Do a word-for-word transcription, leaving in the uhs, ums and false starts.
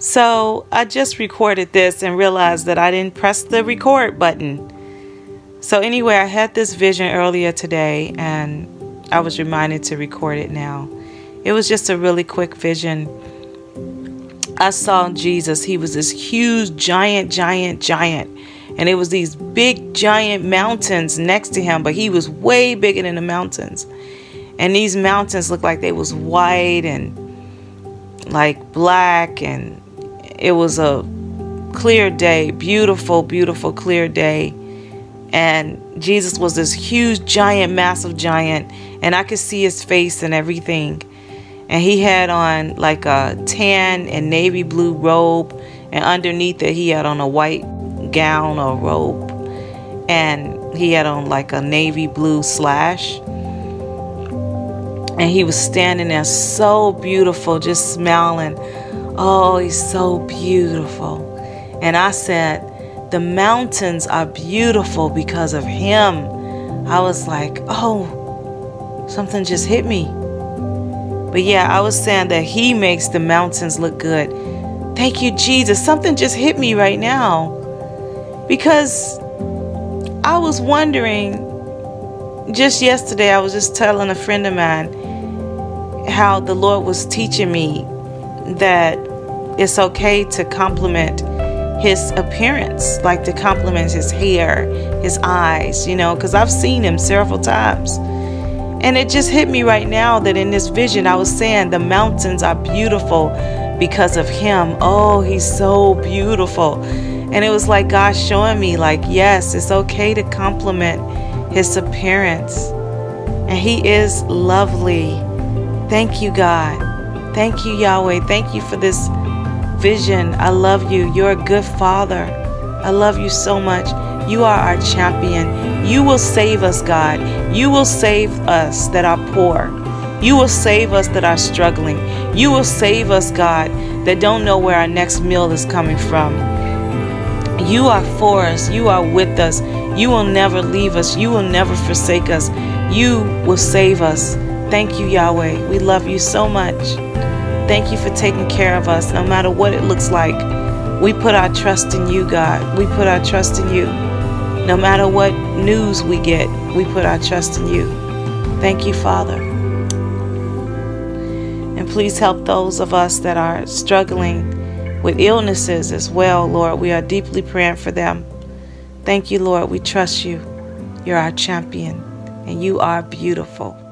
So I just recorded this and realized that I didn't press the record button. So anyway, I had this vision earlier today and I was reminded to record it now. It was just a really quick vision. I saw Jesus. He was this huge, giant, giant, giant. And it was these big, giant mountains next to him, but he was way bigger than the mountains. And these mountains looked like they was white and like black, and it was a clear day, beautiful, beautiful, clear day. And Jesus was this huge, giant, massive giant, and I could see his face and everything. And he had on like a tan and navy blue robe, and underneath it he had on a white gown or robe, and he had on like a navy blue slash. And he was standing there so beautiful, just smiling. Oh, he's so beautiful. And I said, the mountains are beautiful because of him. I was like, oh, something just hit me. But yeah, I was saying that he makes the mountains look good. Thank you, Jesus. Something just hit me right now. Because I was wondering, just yesterday, I was just telling a friend of mine how the Lord was teaching me that it's okay to compliment his appearance, like to compliment his hair, his eyes, you know, because I've seen him several times. And it just hit me right now that in this vision, I was saying the mountains are beautiful because of him. Oh, he's so beautiful. And it was like God showing me, like, yes, it's okay to compliment his appearance. And he is lovely. Thank you, God. Thank you, Yahweh. Thank you for this vision. I love you. You're a good father. I love you so much. You are our champion. You will save us, God. You will save us that are poor. You will save us that are struggling. You will save us, God, that don't know where our next meal is coming from. You are for us. You are with us. You will never leave us. You will never forsake us. You will save us. Thank you, Yahweh. We love you so much. Thank you for taking care of us, no matter what it looks like. We put our trust in you, God. We put our trust in you. No matter what news we get, we put our trust in you. Thank you, Father. And please help those of us that are struggling with illnesses as well, Lord. We are deeply praying for them. Thank you, Lord. We trust you. You're our champion, and you are beautiful.